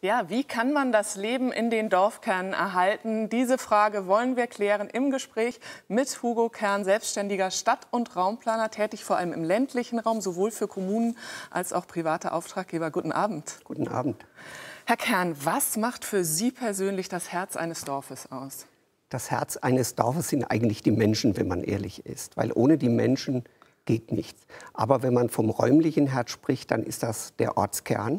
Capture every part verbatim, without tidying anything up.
Ja, wie kann man das Leben in den Dorfkernen erhalten? Diese Frage wollen wir klären im Gespräch mit Hugo Kern, selbstständiger Stadt- und Raumplaner, tätig vor allem im ländlichen Raum, sowohl für Kommunen als auch private Auftraggeber. Guten Abend. Guten Abend. Herr Kern, was macht für Sie persönlich das Herz eines Dorfes aus? Das Herz eines Dorfes sind eigentlich die Menschen, wenn man ehrlich ist. Weil ohne die Menschen geht nichts. Aber wenn man vom räumlichen Herz spricht, dann ist das der Ortskern.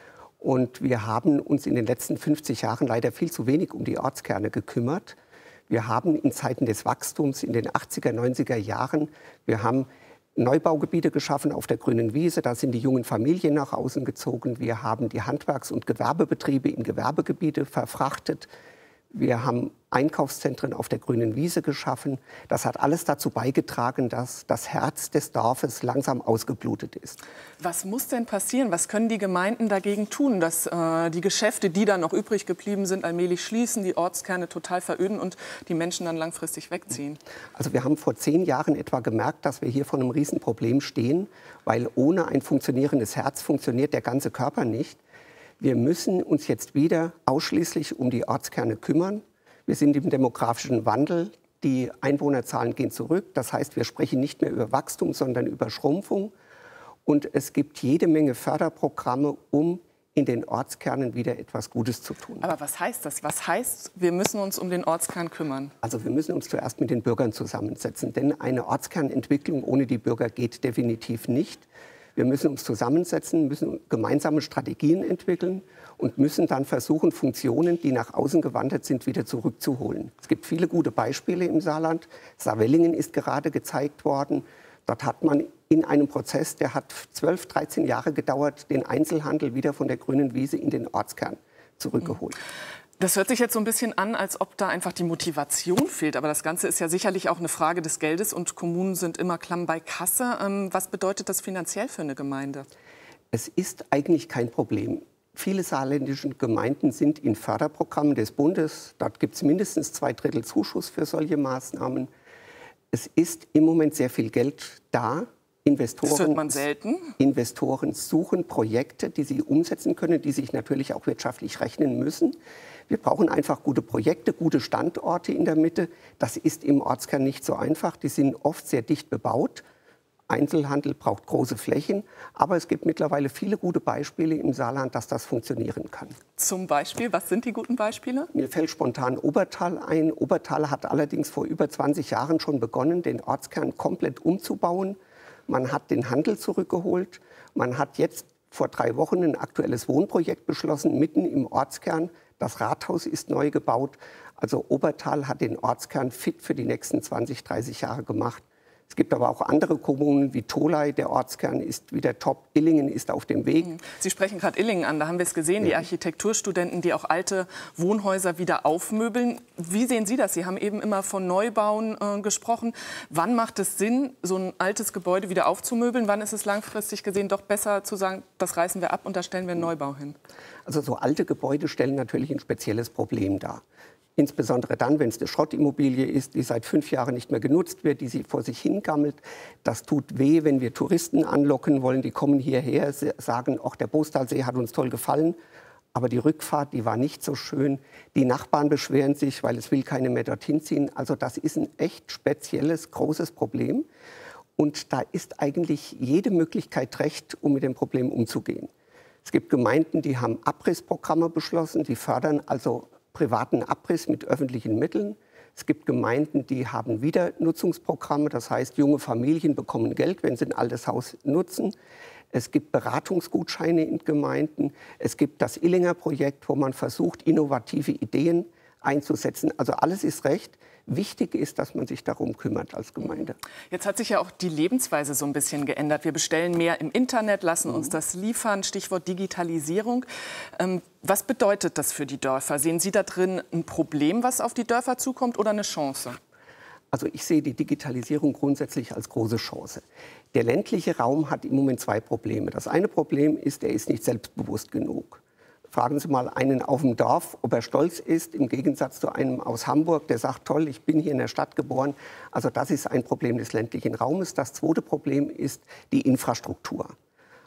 Und wir haben uns in den letzten fünfzig Jahren leider viel zu wenig um die Ortskerne gekümmert. Wir haben in Zeiten des Wachstums in den achtziger, neunziger Jahren, wir haben Neubaugebiete geschaffen auf der grünen Wiese. Da sind die jungen Familien nach außen gezogen. Wir haben die Handwerks- und Gewerbebetriebe in Gewerbegebiete verfrachtet. Wir haben Einkaufszentren auf der grünen Wiese geschaffen. Das hat alles dazu beigetragen, dass das Herz des Dorfes langsam ausgeblutet ist. Was muss denn passieren? Was können die Gemeinden dagegen tun, dass äh, die Geschäfte, die dann noch übrig geblieben sind, allmählich schließen, die Ortskerne total veröden und die Menschen dann langfristig wegziehen? Also wir haben vor zehn Jahren etwa gemerkt, dass wir hier vor einem Riesenproblem stehen, weil ohne ein funktionierendes Herz funktioniert der ganze Körper nicht. Wir müssen uns jetzt wieder ausschließlich um die Ortskerne kümmern. Wir sind im demografischen Wandel. Die Einwohnerzahlen gehen zurück. Das heißt, wir sprechen nicht mehr über Wachstum, sondern über Schrumpfung. Und es gibt jede Menge Förderprogramme, um in den Ortskernen wieder etwas Gutes zu tun. Aber was heißt das? Was heißt, wir müssen uns um den Ortskern kümmern? Also wir müssen uns zuerst mit den Bürgern zusammensetzen. Denn eine Ortskernentwicklung ohne die Bürger geht definitiv nicht. Wir müssen uns zusammensetzen, müssen gemeinsame Strategien entwickeln und müssen dann versuchen, Funktionen, die nach außen gewandert sind, wieder zurückzuholen. Es gibt viele gute Beispiele im Saarland. Saarwellingen ist gerade gezeigt worden. Dort hat man in einem Prozess, der hat zwölf, dreizehn Jahre gedauert, den Einzelhandel wieder von der grünen Wiese in den Ortskern zurückgeholt. Das hört sich jetzt so ein bisschen an, als ob da einfach die Motivation fehlt. Aber das Ganze ist ja sicherlich auch eine Frage des Geldes und Kommunen sind immer klamm bei Kasse. Ähm, was bedeutet das finanziell für eine Gemeinde? Es ist eigentlich kein Problem. Viele saarländische Gemeinden sind in Förderprogrammen des Bundes. Dort gibt es mindestens zwei Drittel Zuschuss für solche Maßnahmen. Es ist im Moment sehr viel Geld da. Investoren, das hört man selten. Investoren suchen Projekte, die sie umsetzen können, die sich natürlich auch wirtschaftlich rechnen müssen. Wir brauchen einfach gute Projekte, gute Standorte in der Mitte. Das ist im Ortskern nicht so einfach. Die sind oft sehr dicht bebaut. Einzelhandel braucht große Flächen. Aber es gibt mittlerweile viele gute Beispiele im Saarland, dass das funktionieren kann. Zum Beispiel, was sind die guten Beispiele? Mir fällt spontan Obertal ein. Obertal hat allerdings vor über zwanzig Jahren schon begonnen, den Ortskern komplett umzubauen. Man hat den Handel zurückgeholt. Man hat jetzt vor drei Wochen ein aktuelles Wohnprojekt beschlossen, mitten im Ortskern. Das Rathaus ist neu gebaut. Also Obertal hat den Ortskern fit für die nächsten zwanzig, dreißig Jahre gemacht. Es gibt aber auch andere Kommunen wie Tholey, der Ortskern ist wieder top. Illingen ist auf dem Weg. Sie sprechen gerade Illingen an, da haben wir es gesehen, ja. Die Architekturstudenten, die auch alte Wohnhäuser wieder aufmöbeln. Wie sehen Sie das? Sie haben eben immer von Neubauen äh, gesprochen. Wann macht es Sinn, so ein altes Gebäude wieder aufzumöbeln? Wann ist es langfristig gesehen doch besser zu sagen, das reißen wir ab und da stellen wir einen Neubau hin? Also so alte Gebäude stellen natürlich ein spezielles Problem dar. Insbesondere dann, wenn es eine Schrottimmobilie ist, die seit fünf Jahren nicht mehr genutzt wird, die sie vor sich hingammelt. Das tut weh, wenn wir Touristen anlocken wollen. Die kommen hierher, sagen, auch der Bostalsee hat uns toll gefallen. Aber die Rückfahrt, die war nicht so schön. Die Nachbarn beschweren sich, weil es will keine mehr dorthin ziehen. Also das ist ein echt spezielles, großes Problem. Und da ist eigentlich jede Möglichkeit recht, um mit dem Problem umzugehen. Es gibt Gemeinden, die haben Abrissprogramme beschlossen, die fördern also privaten Abriss mit öffentlichen Mitteln. Es gibt Gemeinden, die haben Wiedernutzungsprogramme. Das heißt, junge Familien bekommen Geld, wenn sie ein altes Haus nutzen. Es gibt Beratungsgutscheine in Gemeinden. Es gibt das Illinger Projekt, wo man versucht, innovative Ideen einzusetzen. Also alles ist recht. Wichtig ist, dass man sich darum kümmert als Gemeinde. Jetzt hat sich ja auch die Lebensweise so ein bisschen geändert. Wir bestellen mehr im Internet, lassen Mhm. uns das liefern. Stichwort Digitalisierung. Ähm, was bedeutet das für die Dörfer? Sehen Sie da drin ein Problem, was auf die Dörfer zukommt, oder eine Chance? Also ich sehe die Digitalisierung grundsätzlich als große Chance. Der ländliche Raum hat im Moment zwei Probleme. Das eine Problem ist, er ist nicht selbstbewusst genug. Fragen Sie mal einen auf dem Dorf, ob er stolz ist, im Gegensatz zu einem aus Hamburg, der sagt, toll, ich bin hier in der Stadt geboren. Also das ist ein Problem des ländlichen Raumes. Das zweite Problem ist die Infrastruktur.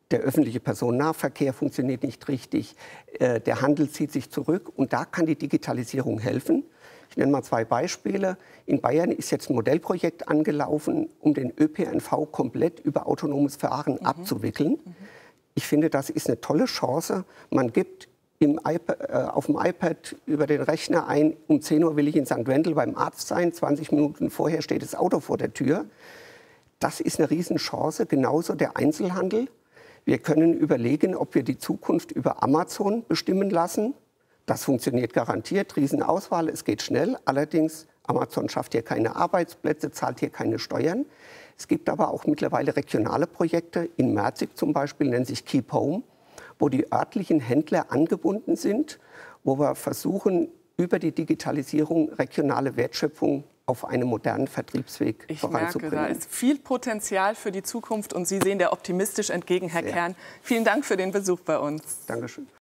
Der öffentliche Personennahverkehr funktioniert nicht richtig. Äh, der Handel zieht sich zurück. Und da kann die Digitalisierung helfen. Ich nenne mal zwei Beispiele. In Bayern ist jetzt ein Modellprojekt angelaufen, um den Ö P N V komplett über autonomes Fahren mhm. abzuwickeln. Mhm. Ich finde, das ist eine tolle Chance. Man gibt im iPad, äh, auf dem iPad über den Rechner ein, um zehn Uhr will ich in Sankt Wendel beim Arzt sein, zwanzig Minuten vorher steht das Auto vor der Tür. Das ist eine Riesenchance, genauso der Einzelhandel. Wir können überlegen, ob wir die Zukunft über Amazon bestimmen lassen. Das funktioniert garantiert, Riesenauswahl, es geht schnell. Allerdings, Amazon schafft hier keine Arbeitsplätze, zahlt hier keine Steuern. Es gibt aber auch mittlerweile regionale Projekte, in Merzig zum Beispiel, nennt sich Keep Home, wo die örtlichen Händler angebunden sind, wo wir versuchen, über die Digitalisierung regionale Wertschöpfung auf einem modernen Vertriebsweg ich voranzubringen. Ich merke, da ist viel Potenzial für die Zukunft und Sie sehen der optimistisch entgegen, Herr Sehr. Kern. Vielen Dank für den Besuch bei uns. Dankeschön.